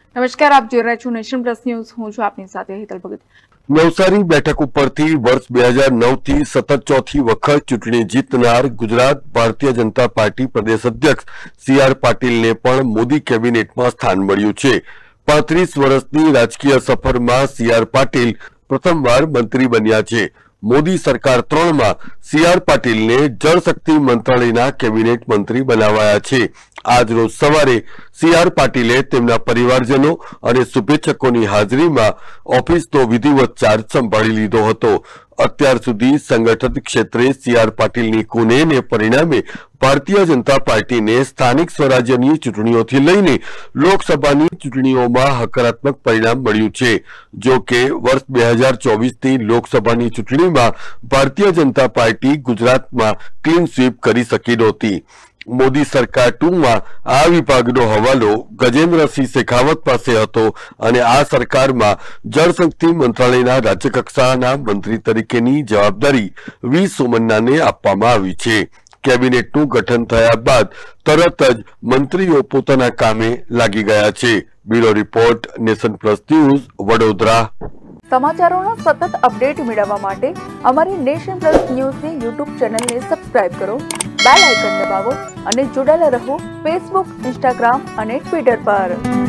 નમસ્કાર, આપ જોઈ રહ્યા છો નેશન પ્લસ ન્યૂઝ. હું છું આપની સાથે હેતલ ભગત. નવસારી બેઠક ઉપરથી વર્ષ 2009 થી સતત ચોથી વખત ચૂંટણી જીતનાર ગુજરાત ભારતીય જનતા પાર્ટી પ્રદેશ અધ્યક્ષ સી.આર. પાટીલને પણ મોદી કેબિનેટમાં સ્થાન મળ્યું છે. 35 વર્ષની રાજકીય સફરમાં સી.આર. પાટીલ પ્રથમવાર મંત્રી બન્યા છે. મોદી સરકાર 3માં સી.આર. પાટીલને જળશક્તિ મંત્રાલયના કેબિનેટ મંત્રી બનાવાયા છે. આજ રોજ સવારે સી.આર. પાટીલે તેમના પરિવારજનો અને શુભેચ્છકોની હાજરીમાં ઓફિસનો વિધિવત ચાર્જ સંભાળી લીધો હતો. અત્યાર સુધી સંગઠિત ક્ષેત્રે સી.આર. પાટીલની કુનેહને પરિણામે ભારતીય જનતા પાર્ટીને સ્થાનિક સ્વરાજ્યની ચૂંટણીઓથી લઈને લોકસભાની ચૂંટણીઓમાં હકારાત્મક પરિણામ મળ્યું છે. જો કે વર્ષ 2024ની લોકસભાની ચૂંટણીમાં ભારતીય જનતા પાર્ટી ગુજરાતમાં ક્લીન સ્વીપ કરી શકી નહોતી. મોદી સરકાર 2માં આ વિભાગનો હવાલો ગજેન્દ્રસિંહ શેખાવત પાસે હતો અને આ સરકારમાં જળશક્તિ મંત્રાલયના રાજ્યકક્ષાના મંત્રી તરીકેની જવાબદારી વી સોમન્નાને આપવામાં આવી છે. કેબિનેટનું ગઠન થયા બાદ તરત જ મંત્રીઓ પોતાના કામે લાગી ગયા છે. Bureau report, nation plus news, Vadodara. સમાચારોનો સતત અપડેટ મેળવવા માટે અમારી નેશન પ્લસ ન્યૂઝની યુટ્યુબ ચેનલને સબસ્ક્રાઇબ કરો, બેલ આઇકન દબાવો અને જોડાયેલા રહો ફેસબુક, ઇન્સ્ટાગ્રામ અને ટ્વિટર પર.